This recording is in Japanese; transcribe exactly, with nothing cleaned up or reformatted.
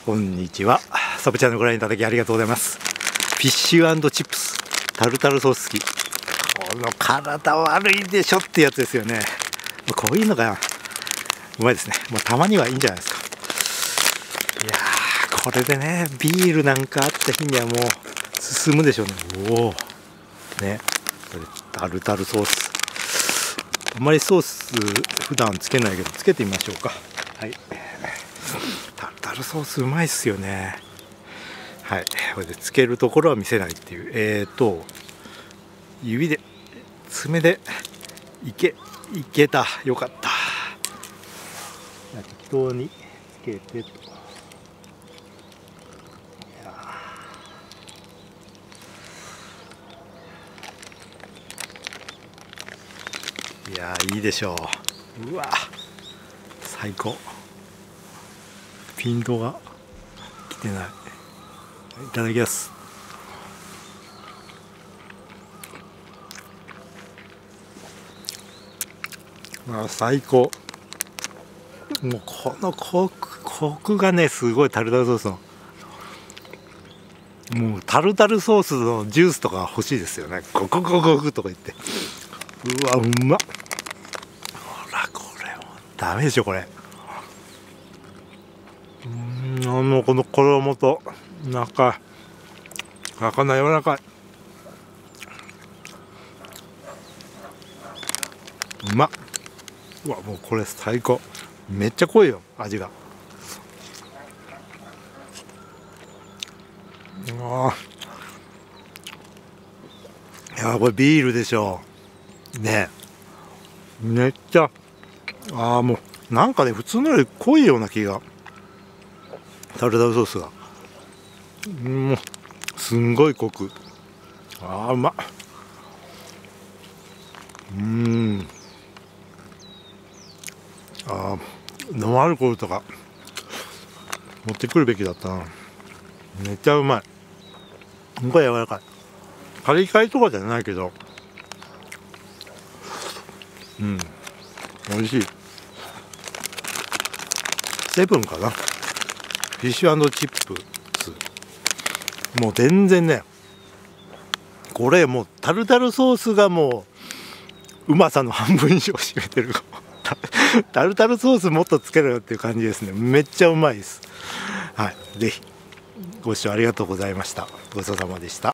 こんにちは。サブチャンネルご覧いただきありがとうございます。フィッシュ&チップスタルタルソース付き、この体悪いでしょってやつですよね。こういうのがうまいですね。まあ、たまにはいいんじゃないですか。いやー、これでねビールなんかあった日にはもう進むでしょうね。おおね、これタルタルソース、あんまりソース普段つけないけどつけてみましょうか。はい、タルタルソースうまいっすよね。はい、これでつけるところは見せないっていう、えーと指で爪でいけいけた、よかった。適当につけてと。いやー、いいでしょう。うわ最高。ピントが来てない。いただきます。あ、最高。もうこのコクコクがねすごい。タルタルソースのもうタルタルソースのジュースとか欲しいですよね。ゴクゴクゴクとか言って、うわうまっ。ほらこれもダメでしょこれ。うーん、もうこの衣と中魚柔らかい、うまっ。うわもうこれ最高。めっちゃ濃いよ味が。ああ、いやこれビールでしょね。めっちゃ、ああもうなんかね普通のより濃いような気が、タルタルソースがもうすんごい濃く、ああうまっ。うーん、ああノンアルコールとか持ってくるべきだったな。めっちゃうまい。すごい柔らかい。カリカリとかじゃないけど、うん美味しい。セブンかな、フィッシュ&チップス。もう全然ねこれもうタルタルソースがもううまさの半分以上占めてるタルタルソースもっとつけろよっていう感じですね。めっちゃうまいです。はい、ぜひご視聴ありがとうございました。ごちそうさまでした。